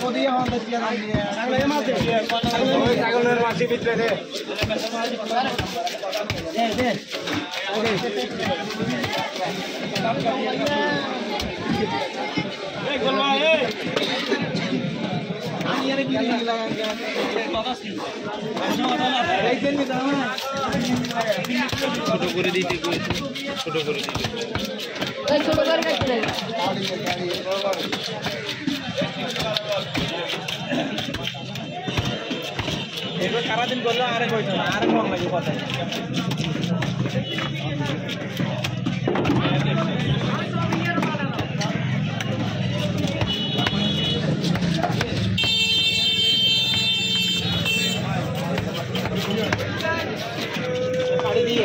ছাগলের মাছি ভিতরে দে ছোট করে দিতে ছোট করে দিতে সারাদিন করলে আরে কইতো না আরে কম লাগে কথা শাড়ি দিয়ে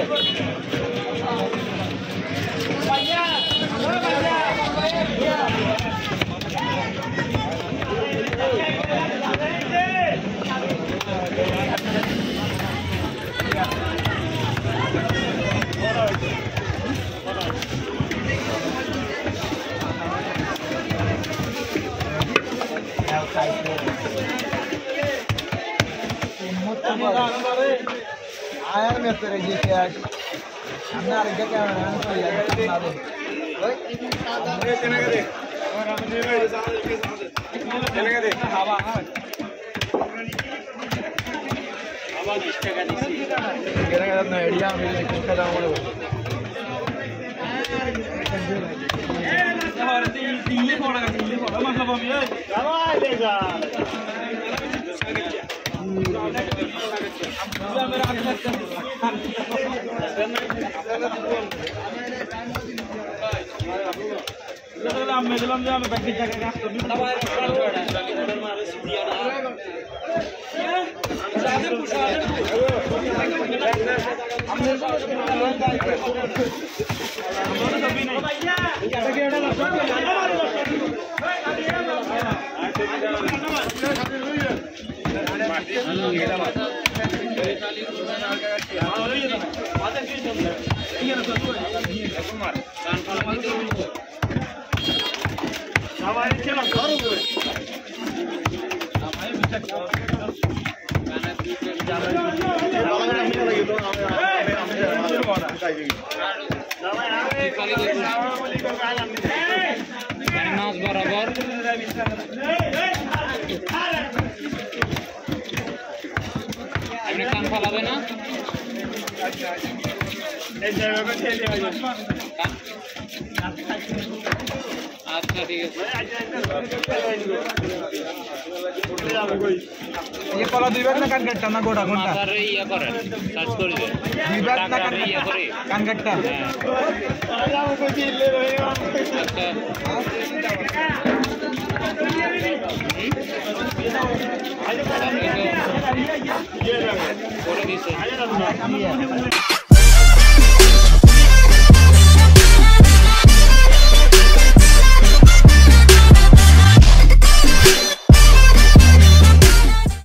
आयर में तेरे जी के आज हमने आगे क्या बनाया तो यार ओए चने का दे और हमने मेरे साथ के साथ चने का दे हवा डिस्टर्ब करनी सी चने का ना आइडिया मिले किसका दाम बोलो और दिल्ली फोड़ा मतलब हम ये दवा देगा মেলাম যে আমি ব্যাংকের জায়গায় কাজ করি बराबर कान फलाबे ना अच्छा ठीक है ये कला दुई बार ना कान काटता ना गोड़ा गोड़ा अरे ये करे सर्च कर दे दुई बार ना कान ये करे कान काटता आला को जिले रहे अच्छा ये रहा